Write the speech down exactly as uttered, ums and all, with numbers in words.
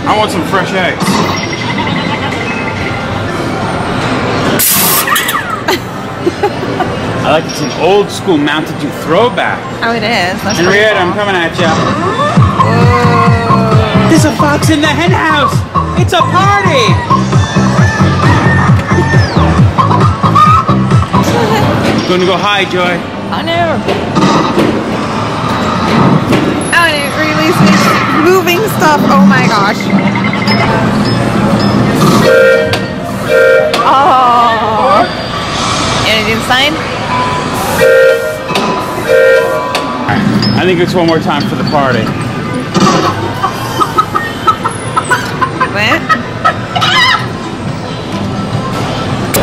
I want some fresh eggs. I like it's an old school Mountain Dew throwback. Oh, it is. That's Henrietta, cool. I'm coming at you. Whoa. There's a fox in the hen house. It's a party. Gonna go hide, Joy. Oh no. Oh, and it releases moving stuff. Oh my gosh. Oh. Anything sign? I think it's one more time for the party. What?